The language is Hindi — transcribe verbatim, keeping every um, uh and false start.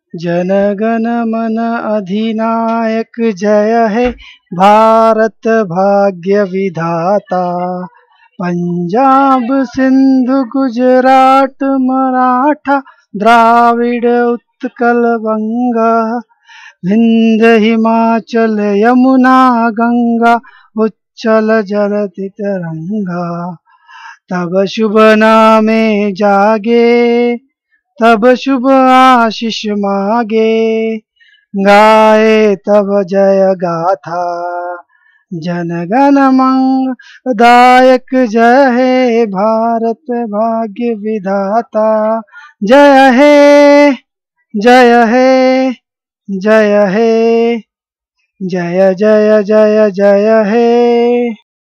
जन गण मन अधिनायक जय हे भारत भाग्य विधाता। पंजाब सिंधु गुजरात मराठा द्राविड़ उत्कल बंगा। विंध्य हिमाचल यमुना गंगा उच्चल जलधि तरंगा। तब शुभ नामे जागे तब शुभ आशीष मागे। गाए तब जय गाथा जन गण मंगलदायक जय हे भारत भाग्य विधाता। जय हे जय हे जय हे जय जय जय जय हे